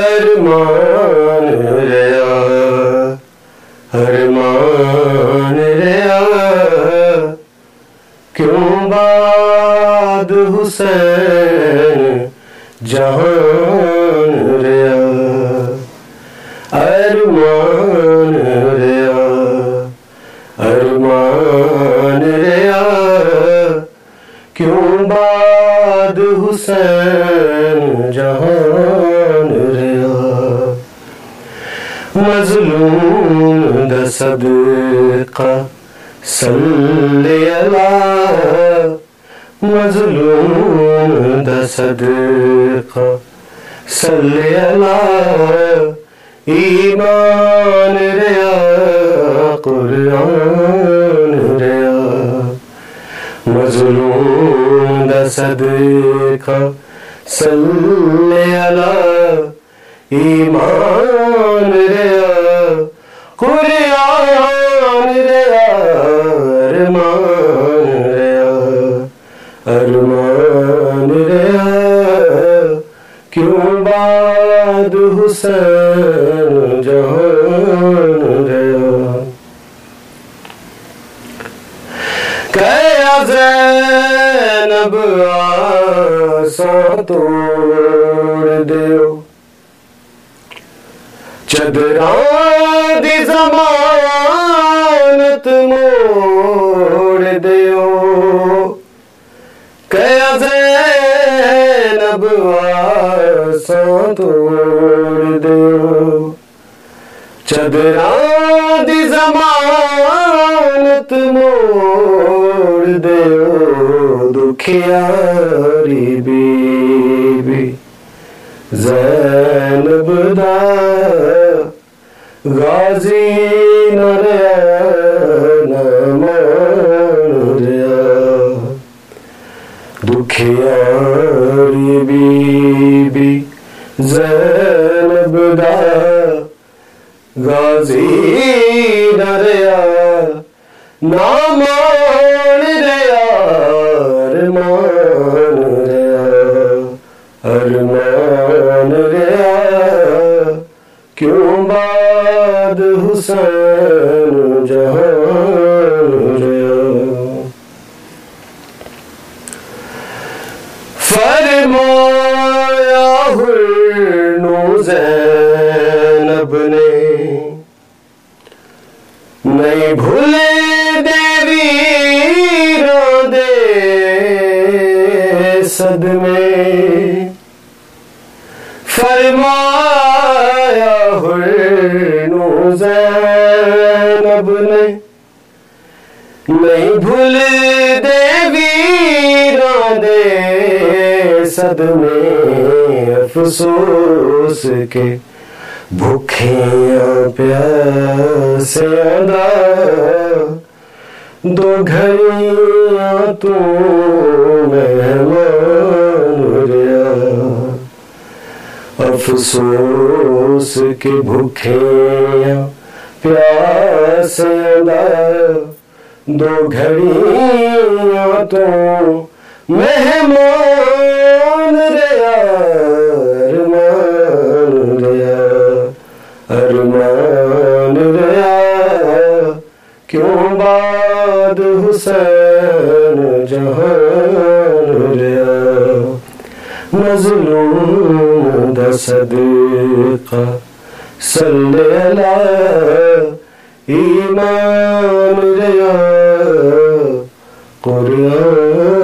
अरमान रया अरमान रया क्यों बाद हुसैन जहान रया अरमान रया अरमान रया क्यों बाद हुसैन जहान रया मज़लूम दा सदका सल्ले अला मज़लूम दा सदका सल्ले अला ईमान रया कुरान रया मज़लूम दा सदका सल्ले अला ईमान रया कुरान रया अरमान रया अरमान रया क्यों बाद हुसैन जहान रया कया ज़ैनब आसा तोड़ देओ चदरां दी ज़मानत मोड़ देओ कया ज़ैनब आसा तोड़ देओ चदरां दी ज़मानत मोड़ देओ दुखियारी बीबी ज़ैनब दा गाजी न रया न मान रया दुखियारी बीबी ज़ैनब दा गाजी न रया न मान रया अरमान रया अरमान रया क्यों बाद हुसैन जहान रया फरमाया हुर्नो ज़ैनब ने नहीं भूले देवी दे सदमे फरमाया हुर्नो ज़ैनब ने नहीं भूल देवी दे सदमे अफसोस के भूखियां प्यासियां दा दो घड़ियां तू मेहमान रया अफसोस के भूखियां प्यासियां दा दो घड़ियां तू मेहमान रया अरमान रया अरमान रया क्यों बाद हुसैन जहान रया मज़लूम दा सदका सल्ले अला ईमान रया कुरान